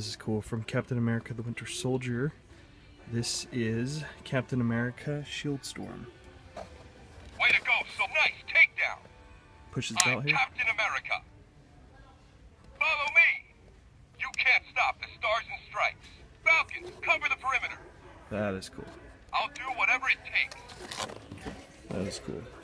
this is cool. From Captain America the Winter Soldier. This is Captain America SHIELD Storm. Way to go, so nice takedown. Pushes I'm belt here. Captain America. Follow me. You can't stop the Stars and Stripes. Falcons, cover the perimeter. That is cool. I'll do whatever it takes. That is cool.